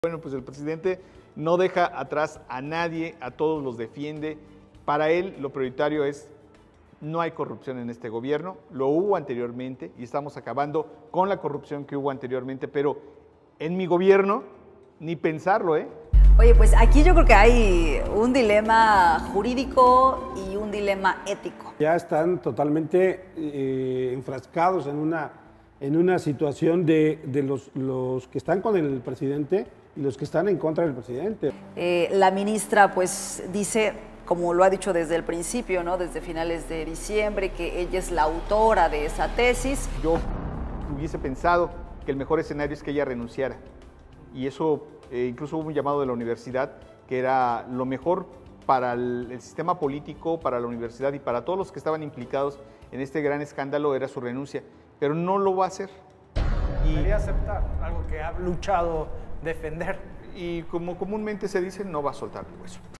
Bueno, pues el presidente no deja atrás a nadie, a todos los defiende. Para él lo prioritario es, no hay corrupción en este gobierno, lo hubo anteriormente y estamos acabando con la corrupción que hubo anteriormente, pero en mi gobierno ni pensarlo, ¿eh? Oye, pues aquí yo creo que hay un dilema jurídico y un dilema ético. Ya están totalmente enfrascados en una situación de los que están con el presidente y los que están en contra del presidente. La ministra pues dice, como lo ha dicho desde el principio, ¿no? Desde finales de diciembre, que ella es la autora de esa tesis. Yo hubiese pensado que el mejor escenario es que ella renunciara. Y eso, incluso hubo un llamado de la universidad, que era lo mejor para el sistema político, para la universidad y para todos los que estaban implicados en este gran escándalo, era su renuncia. Pero no lo va a hacer. Debería aceptar algo que ha luchado defender. Y como comúnmente se dice, no va a soltar el hueso.